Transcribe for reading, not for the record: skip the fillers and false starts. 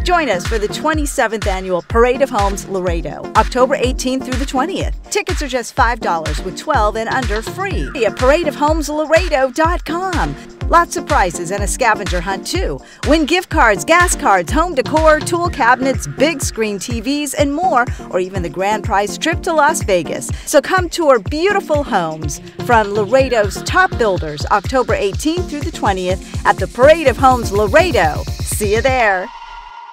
Join us for the 27th Annual Parade of Homes Laredo, October 18th through the 20th. Tickets are just $5 with 12 and under free at paradeofhomeslaredo.com. Lots of prizes and a scavenger hunt too. Win gift cards, gas cards, home decor, tool cabinets, big screen TVs, and more, or even the grand prize trip to Las Vegas. So come tour beautiful homes from Laredo's top builders, October 18th through the 20th at the Parade of Homes Laredo. See you there.